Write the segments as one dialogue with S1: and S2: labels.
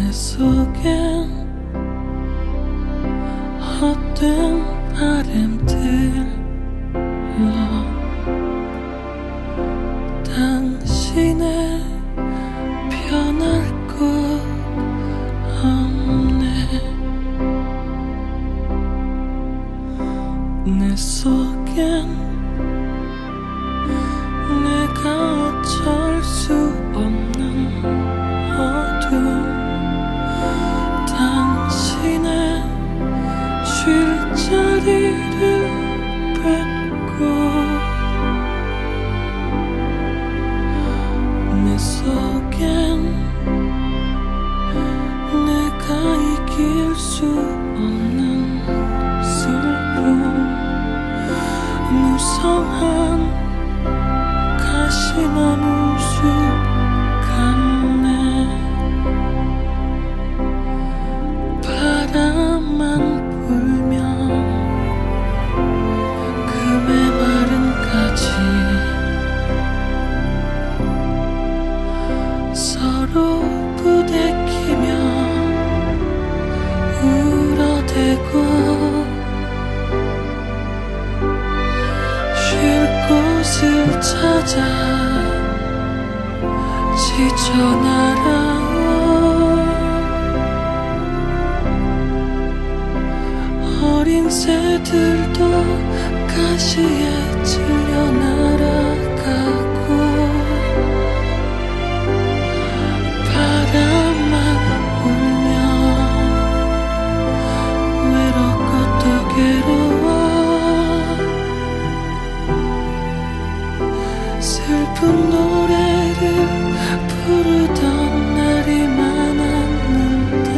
S1: 속엔 헛된 바람들로 당신의 변할 것 없네. 내 속엔 내가 어쩔 수 없는 어둠, 당신의 쉴 자리를 뺏고 내 속엔 내가 이길 수 없는 슬픔, 무성한 가시나무 숲 같네. 바람만 불면 그 메마른 가지 서로 부대끼며 울어대고 쉴 곳을 찾아 지쳐 날아온 어린 새들도 가시에 찔려 날아가고 바람만 불면 외롭고 또 괴로워 슬픈 노래를 부르던 날이 많았는데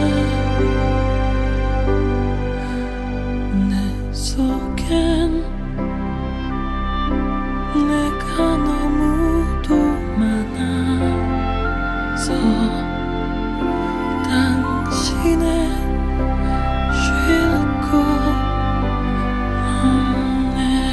S1: 내 속엔 내가 너무도 많아서 당신의 쉴 곳 없네.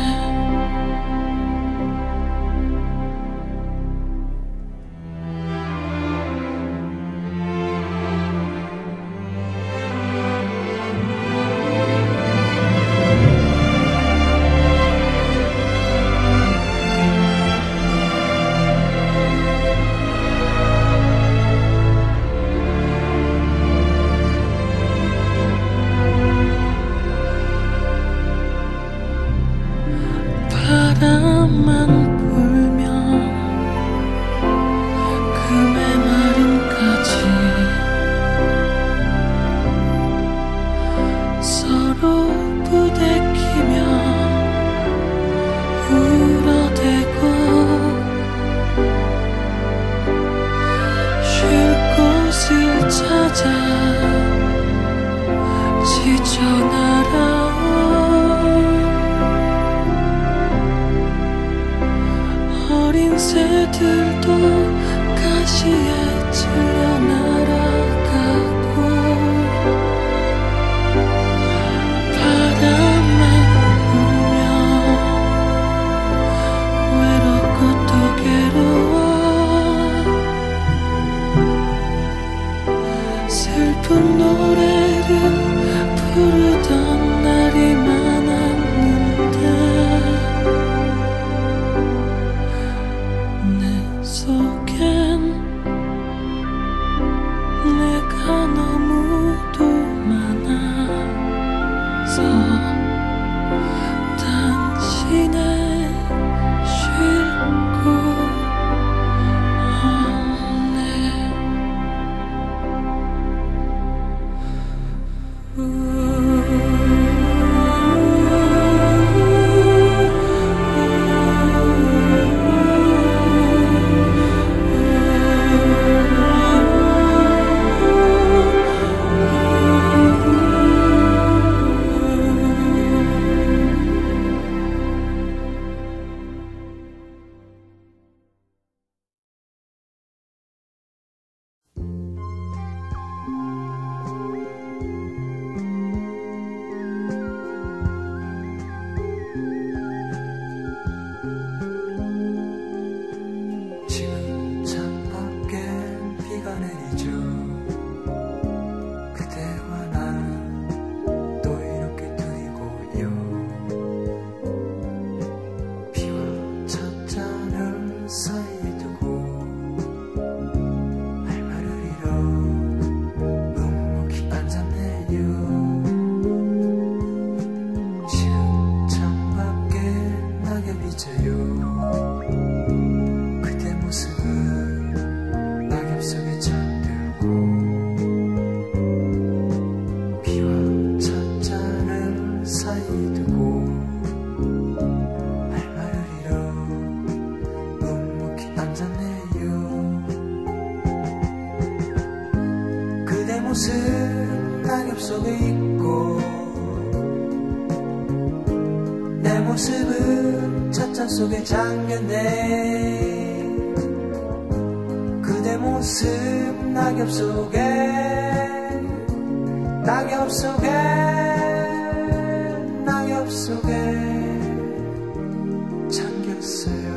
S1: 바람만 불면 그 메마른 가지 서로 부대끼며 울어대고 쉴 곳을 찾아 지쳐 날아온 어린 새들도 가시에 찔려 날아가고 바람만 불면 외롭고 또 괴로워 슬픈 노래를 부르던 날이 많았는데 내 속엔 내가 너무도 많아서 당신의 쉴 곳 없네.
S2: 모습 낙엽 속에 있고 내 모습은 찻잔 속에 잠겼네. 그대 모습 낙엽 속에 낙엽 속에 낙엽 속에 잠겼어요.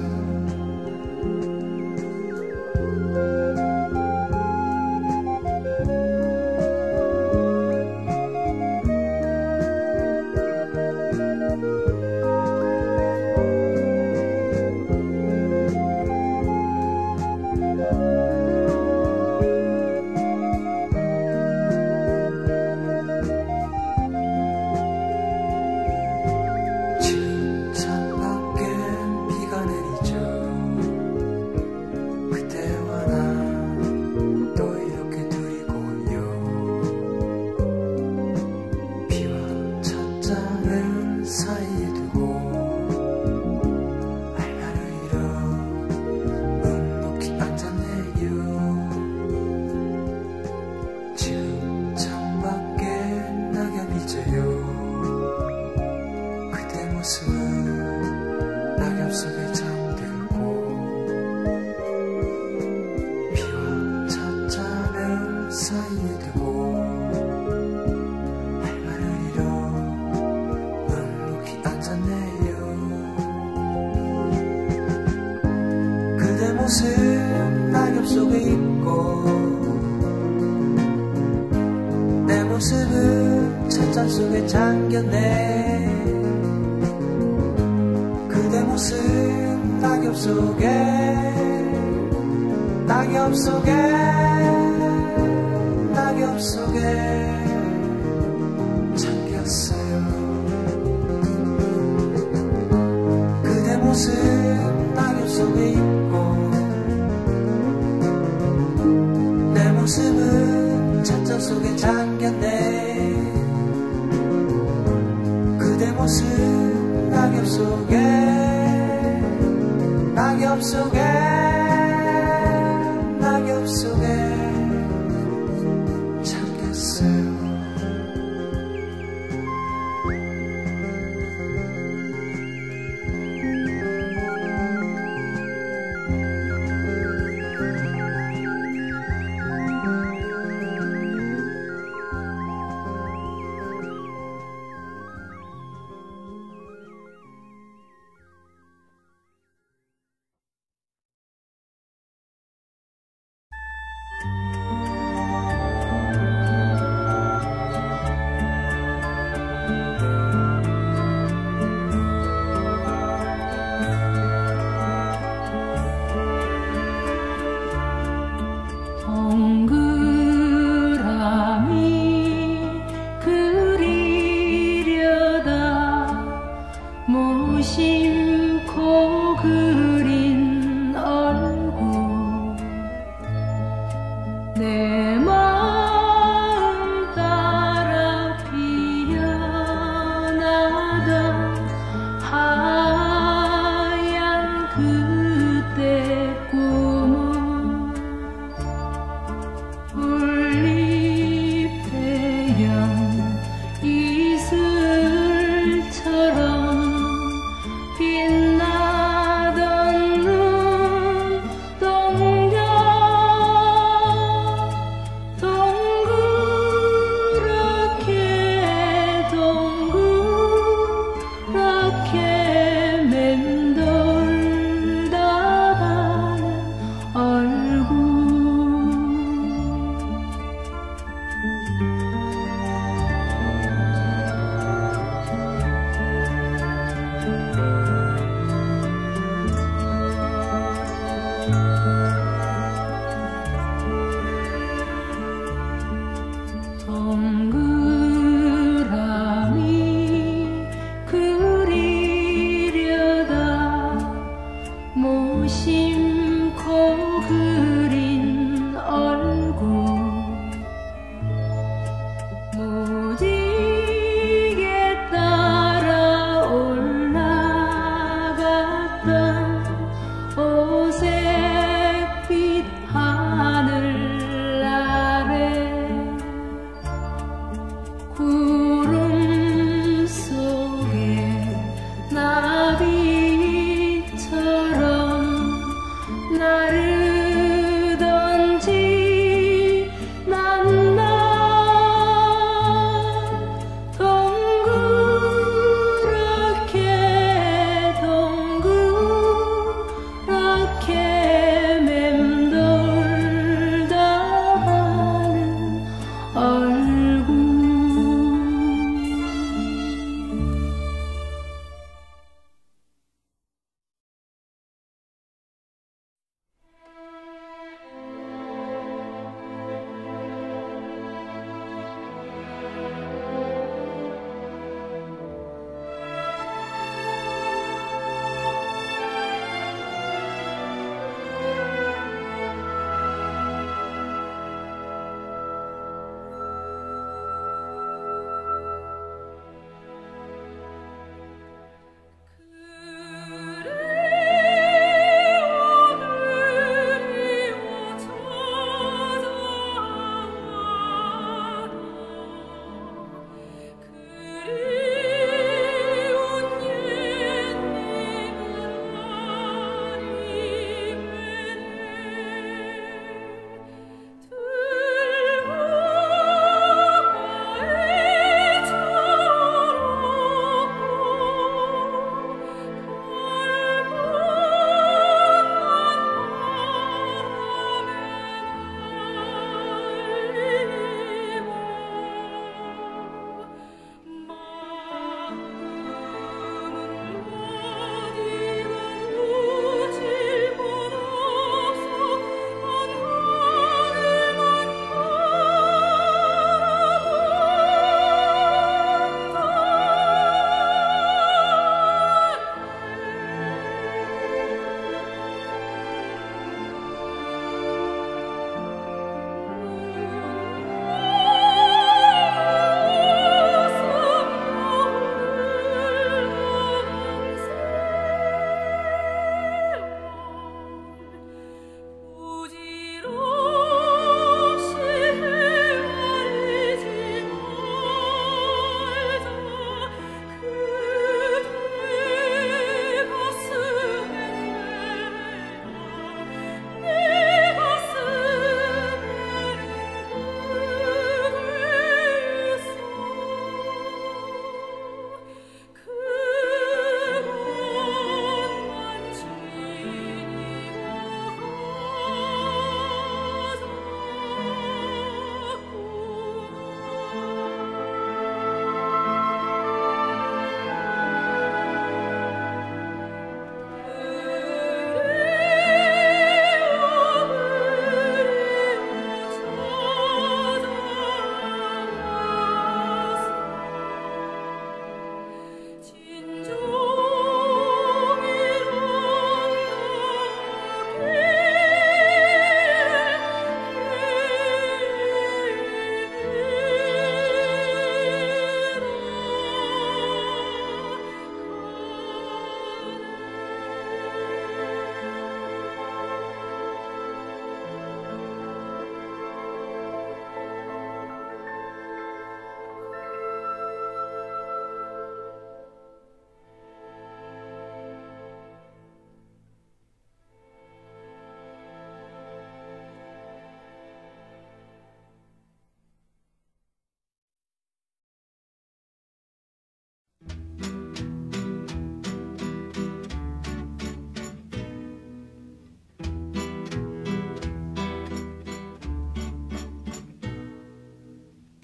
S2: 낙엽 속에 잠들고 비와 찻잔을 사이에 두고 할 말을 잃어 묵묵히 앉았네요. 그대 모습 낙엽 속에 있고 내 모습은 찻잔 속에 잠겼네. 그대 모습 낙엽 속에 낙엽 속에 낙엽 속에 잠겼어요. 그대 모습 낙엽 속에 있고 내 모습은 찻잔 속에 잠겼네. 그대 모습 낙엽 속에 낙엽 속에 낙엽 속에 잠겼어요.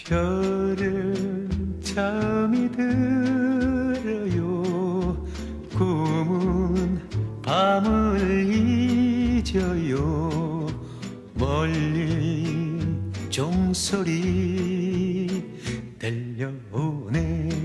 S3: 별은 잠이 들어요. 꿈은 밤을 잊어요. 멀리 종소리 들려오네.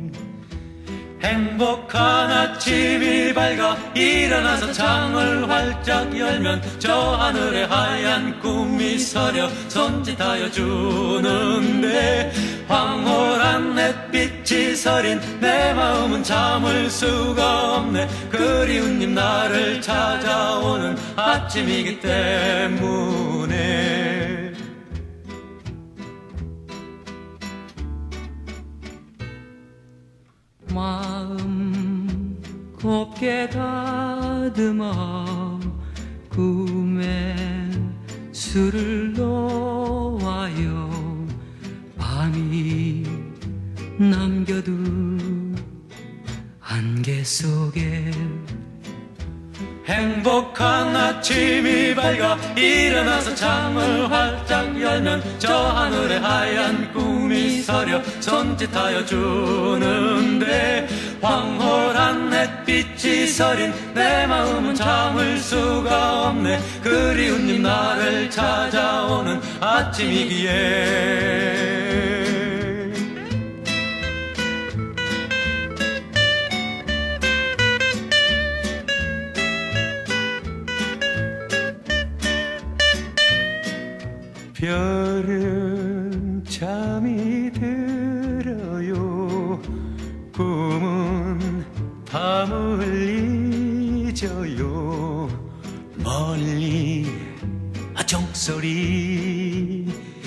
S3: 행복한 아침이 밝아 일어나서 창을 활짝 열면 저 하늘에 하얀 꿈이 서려 손짓하여 주는데, 황홀한 햇빛이 서린 내 마음은 참을 수가 없네. 그리운 님 나를 찾아오는 아침이기 때문에.
S1: 마음 곱게 다듬어 꿈에 술을 놓아요. 밤이 남겨둔 안개 속에
S3: 행복한 아침이 밝아 일어나서 창을 활짝 열면 저 하늘에 하얀 꿈이 서려 손짓하여 주는데, 황홀한 햇빛이 서린 내 마음은 참을 수가 없네. 그리운 님 나를 찾아오는 아침이기에. 별은 잠이 들어요. 꿈은 밤을 잊어요. 멀리 종소리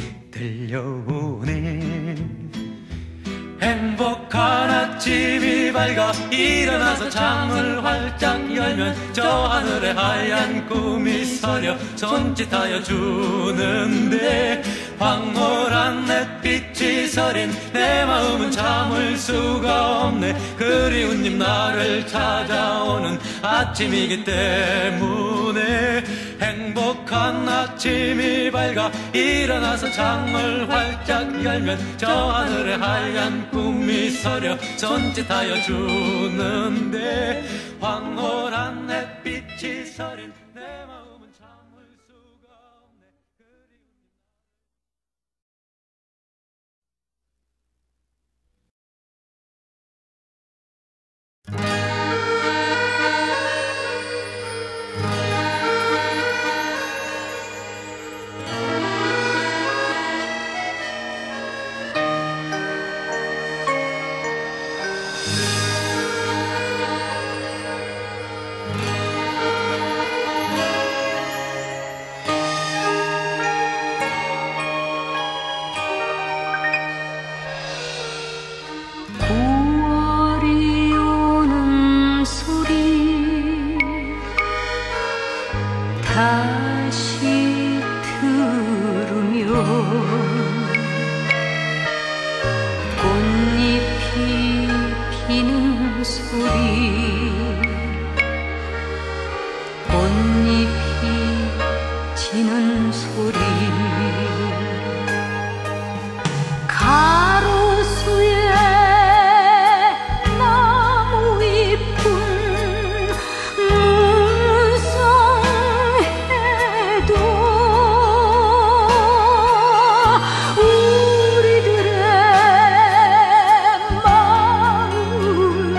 S3: 들려오네. 행복한 아침이 밝아 일어나서 창을 활짝 열면 저 하늘에 하얀 꿈이 서려 손짓하여 주는데, 황홀한 햇빛이 서린 내 마음은 참을 수가 없네. 그리운 님 나를 찾아오는 아침이기 때문에. 행복한 아침이 밝아 일어나서 창을 활짝 열면 저 하늘에 하얀 꿈이 서려 손짓하여 주는데, 황홀한 햇빛이 서린 내 마음은 참을 수가 없네.
S1: 다시 들으면 꽃잎이 피는 소리, 꽃잎이 지는 소리, 가로수에 나무 잎은 웅성해도 우리들의 마음엔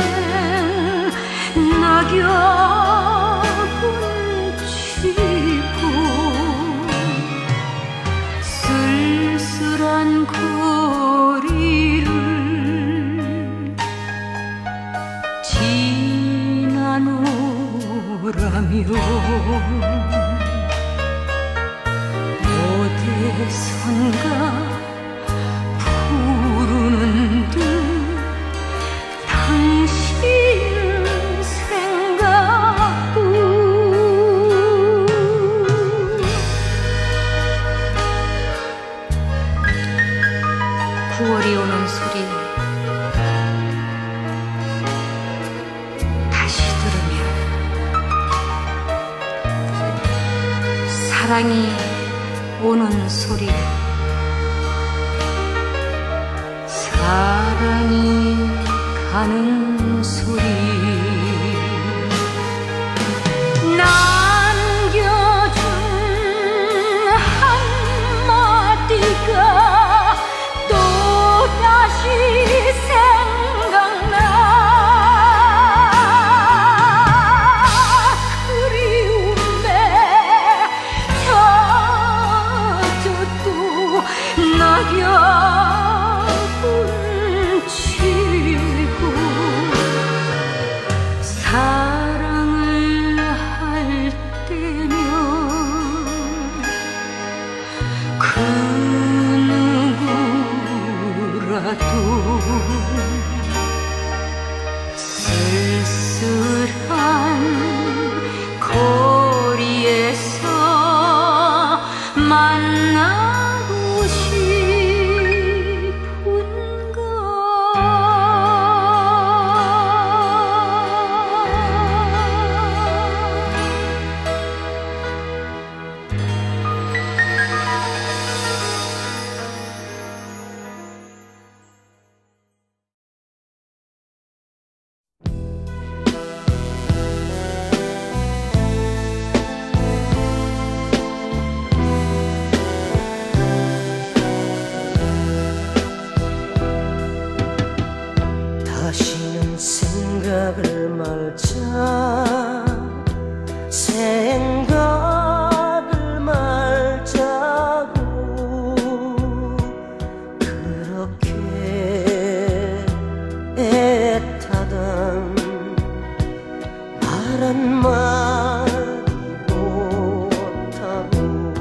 S1: 낙엽은 지고 쓸쓸한 거리를 지나노라며 어디선가 부르는 듯 당신 생각뿐. 9월이 오는 소리 다시 들으면 사랑이 오는 소리 가는 소리 남겨준 한마디가 또다시 생각나 그리움에 젖어도 낙엽은 치고 사랑을 할 때면 그 누구라도 쓸쓸한 거리에서 만나고 싶은가
S4: 다시는 생각을 말자 생각을 말자고 그렇게 애타던 말 한마디 못하고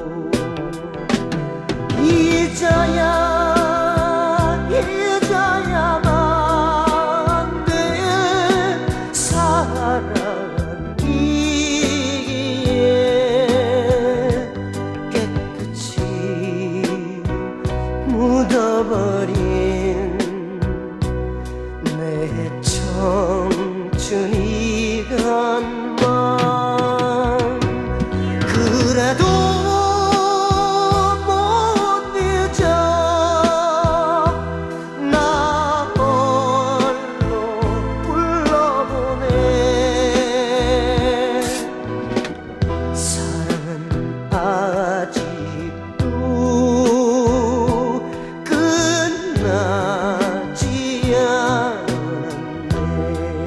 S4: 잊어야만 내 사랑이기에 깨끗이 묻어버린 내 청춘이건만 그래도 못 잊어 나 홀로 불러보네 사랑은 아직도 끝나지 않았네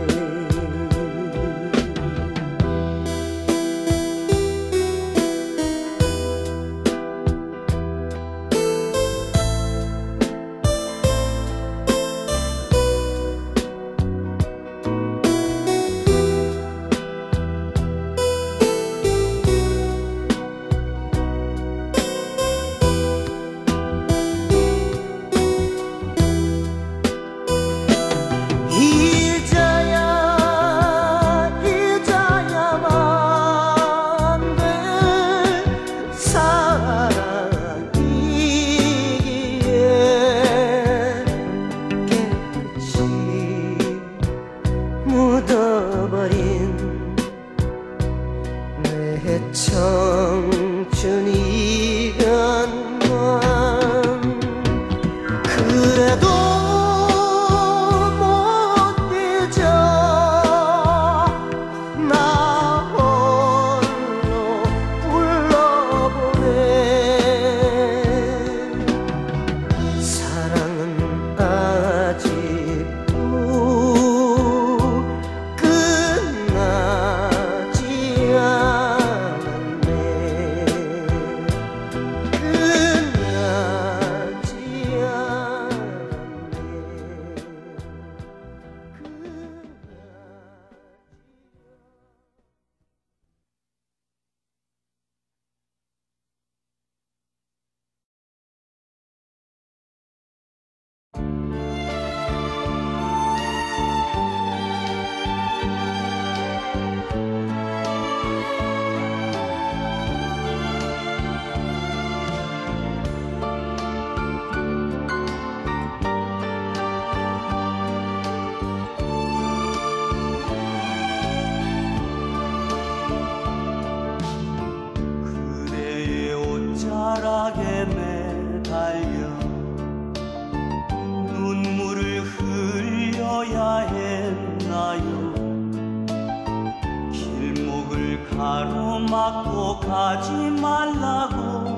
S5: 나보고 가지 말라고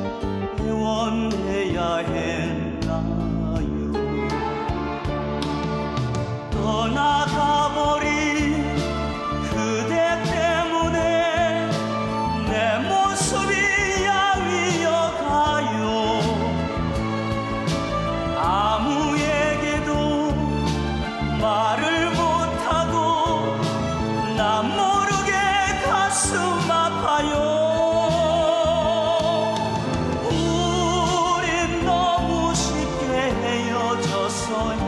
S5: 애원해야 했나요? 떠나가버린 그대 때문에 내 모습이 야위어가요. 아무에게도 말을 못하고 나 모르게 가슴 아파요. 우린 너무 쉽게 헤어졌어요.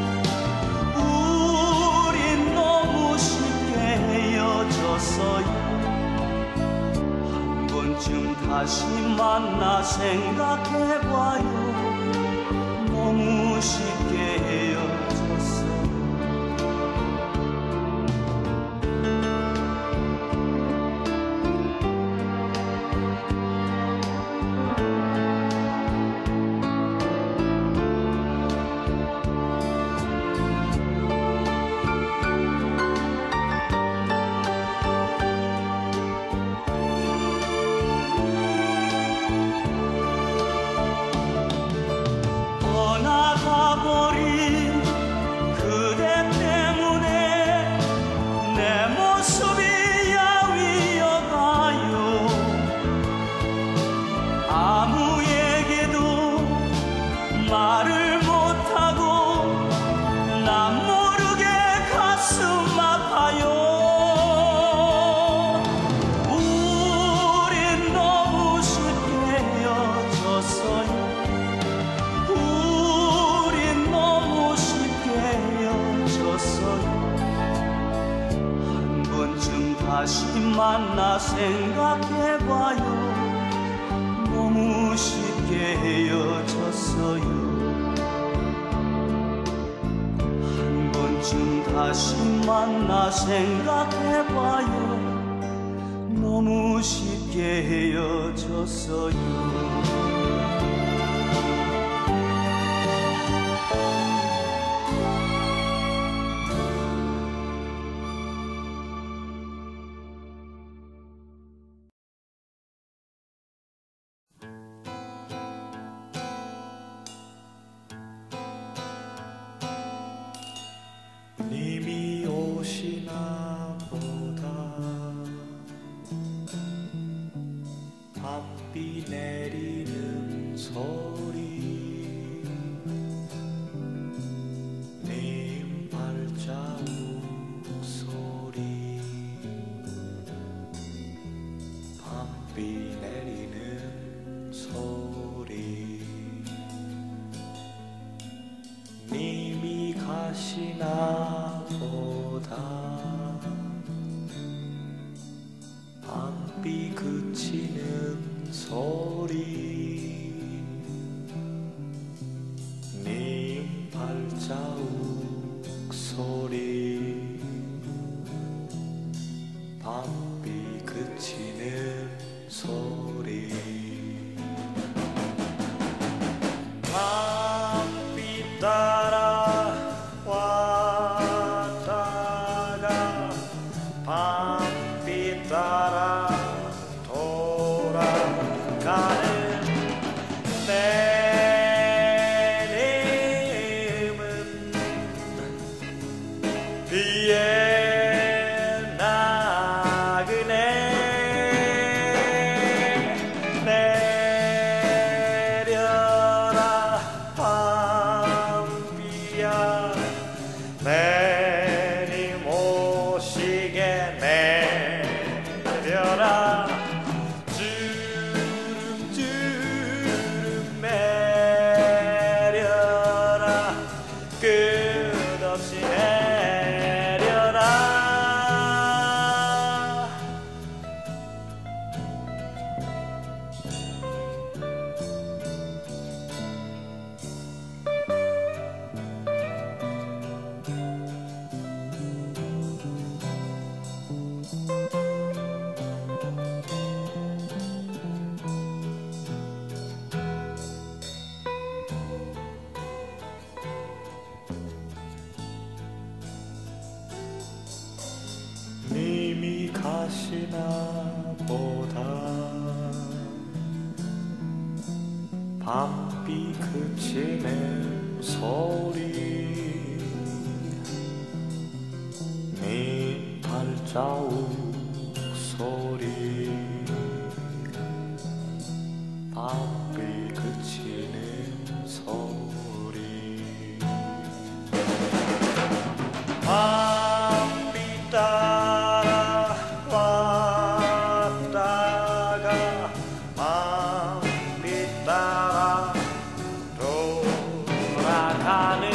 S5: 우린 너무 쉽게 헤어졌어요. 한 번쯤 다시 만나 생각해봐요. 너무 쉽게 헤어졌어요. 떠나가버린 그대 때문에 내 모습이 야위어가요. 아무에게도 말을 못하고 난 모르게 가슴 아파요. 우린 너무 쉽게 헤어졌어요. 우린 너무 쉽게 헤어졌어요. 한 번쯤 다시 만나 생각해봐요. 너무 쉽게 헤어졌어요. 한 번쯤 다시 만나 생각해봐요. 너무 쉽게 헤어졌어요.
S6: 님이 오시나 보다 밤비 내리는 소리 님 발자국 소리 밤비 내리는 소리 님이 가시나 보다 밤비 그치는 소리 님 발자국 소리 밤비 그치는 소리 밤비 따라 왔다가 밤비 따라 돌아가는 내님은 비에 나그네 내려라 밤비야 내님 오시게 내려라 주름주름 내려라 끝없이 내려라 님이 가시나 보다 밤비 그치는 소리 네 발자국 소리 밤비 그치는 소리 밤비 따라왔다가 밤비 따라 돌아가는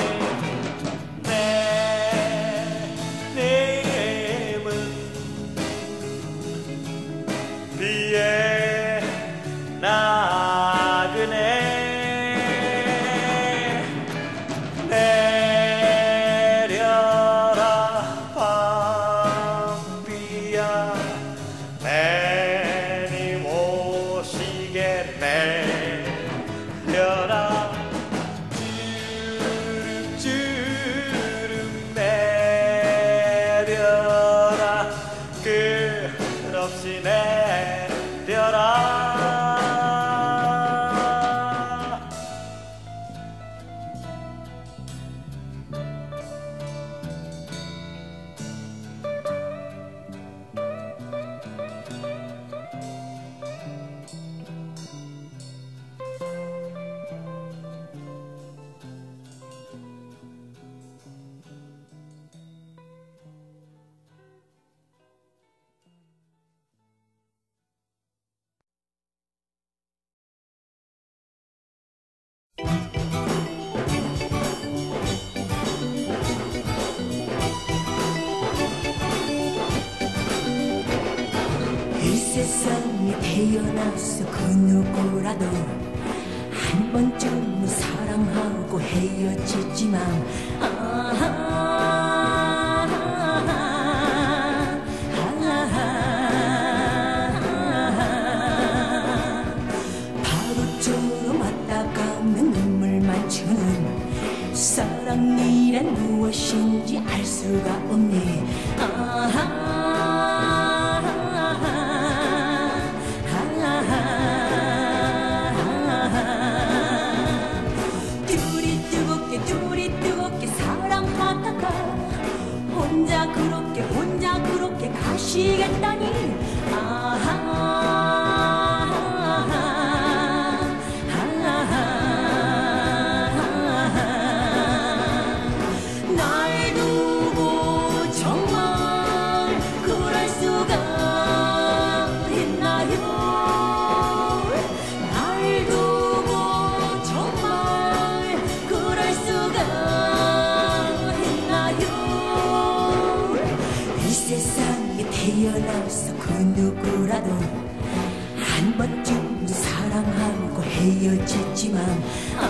S6: 내 님은 비에 나그네 내려라 밤비야 내님 오시게 내려라 주룩주룩 내려라 끝없이 내려라
S7: 이 세상에 태어나서 그 누구라도 한 번쯤은 사랑하고 헤어지지만 바보처럼 왔다 가면 눈물만 주는 사랑이란 무엇인지 알 수가 없네. 둘이 뜨겁게 사랑하다가 혼자 그렇게 가시겠다니. 날 두고 정말 그럴 수가 있나요? 날 두고 정말 그럴 수가 있나요? 이 세상에 태어나서 그 누구라도 한 번쯤 사랑하고 헤어지지만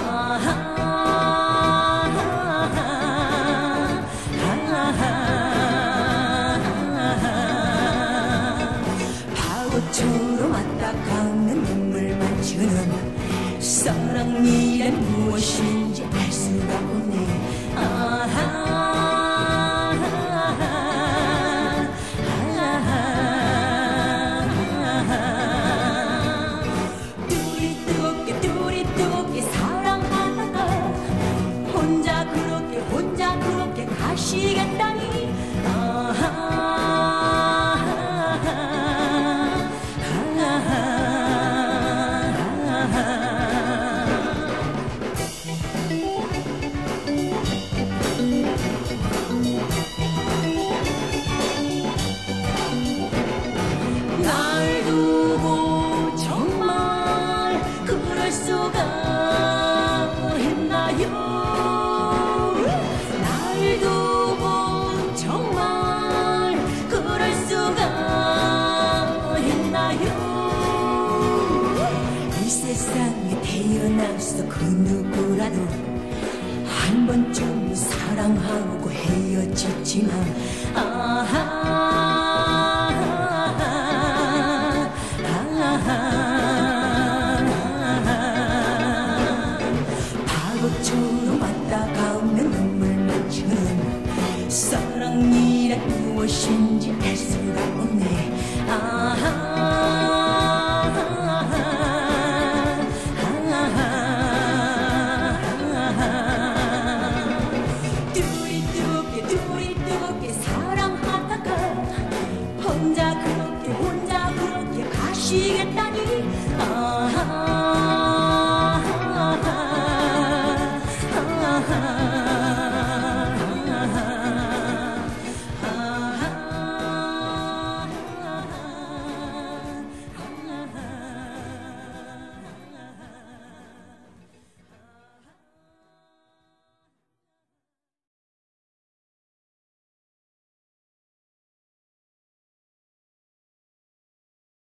S7: 바보처럼 왔다 가는 눈물만 주는 사랑이란 무엇인지 알 수가 없네. 둘이 뜨겁게 사랑하다가 혼자 그렇게 가시겠다니. 날 두고 정말 그럴 수가 있나요? 날 두고 정말 그럴 수가 있나요? 이 세상에 태어나서 그 누구라도 한 번쯤 사랑하고 헤어지지만 바보처럼 왔다 가면 눈물만 주는 사랑이란 무엇인지 알 수가 없네. 나